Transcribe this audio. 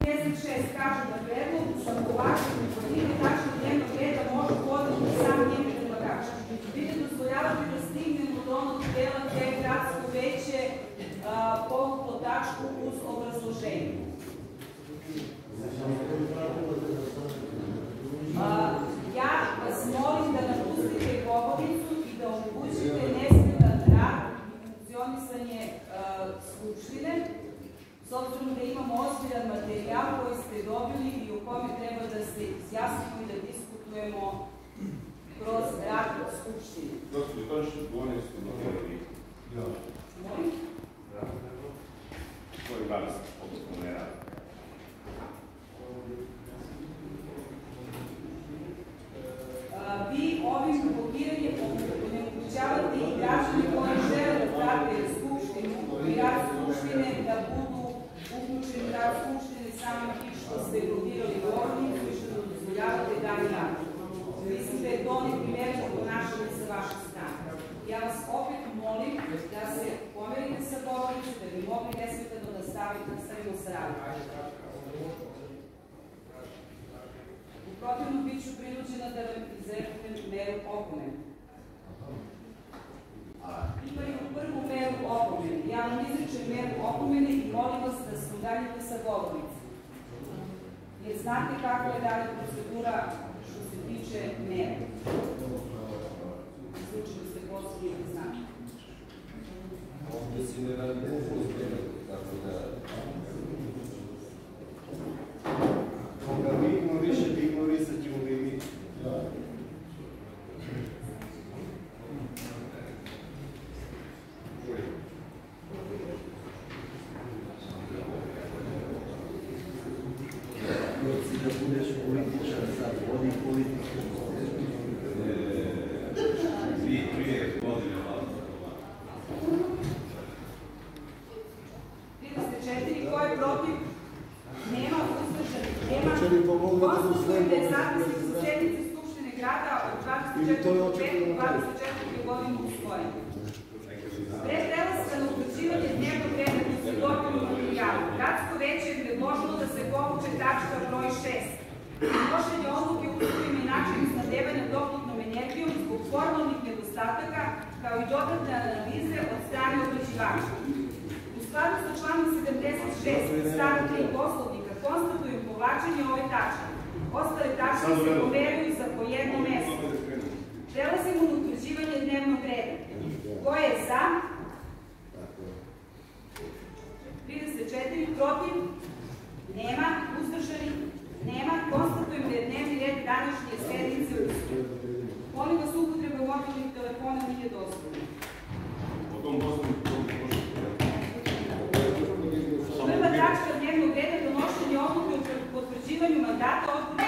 56 kaže da predlog za povlačenje pojedine tačke dnevnog reda može podneti sam njen predlagač. Vi ne dozvoljavate da stignemo do onog dela gde je gradsko veće povuklo tačku uz obrazloženje. Ja vas molim da napustite govornicu i da omogućite nesmetan rad i funkcionisanje Skupštine, s obzirom da imamo ozbiljan materijal koji ste dobili i o kome treba da se izjasnimo i da diskutujemo kroz rad Skupštine. Gospodin Tošić, govorili ste na teoriji. Molim? Koji danas, odnosno ne radi. Vi ovim blokiranjem onemogućavate i građani koji žele da prate Skupštinu i rad Skupštine da budu uključeni u rad Skupštine samim tim što ste blokirali govornicu i što dozvoljavate dalje rad. Mislim da je to neprimereno ponašanje sa vaše strane. Ja vas opet molim da se pomerite sa govornice, da bi mogli nesmetano da stavimo sa radom. U protivnu bit ću prinuđena da vam izreknem meru opomene. Imaju prvu meru opomene. Ja vam izrečem meru opomene i molim vas da se udaljite sa govornice. Jer znate kakva je dalje procedura što se tiče mere. Slučajno ste poslednji da znate. Ovdje si ne radi tako da... Koga mi ignorišete, ignorisat ćemo ga i mi. Proci da budeš političar sad, vodi političar. 2-3 godine vlada. 34. Ko je protiv? Nema uzdržanih. Konstatujem da je zapisnik sa sednice Skupštine grada od 24. godinu usvojen. Pre prelaska na utvrđivanje dnevnog reda koji se dobili u materijalu, gradsko veće je predložilo da se povuče tačka broj 6. Donošenje odluke o uslovima i načinu snabdevanja toplotnom energijom zbog formalnih nedostataka, kao i dodatne analize od strane obrađivača. U skladu sa članom 76 stav 3 Poslovnika konstatujem povlačenje ove tačke. Ostale tačke se pomeruju za po jedno mesto. Prelazimo na utvrđivanje dnevnog reda. Ko je za? 34. Protiv? Nema. Uzdržanih? Nema. Konstatujem da je dnevni red današnje sednice usvojen. Molim vas, upotreba mobilnih telefona nije dozvoljena. Po tom Poslovniku Prva tačka dnevnog reda donošenje odluke o potvrđivanju mandata odbora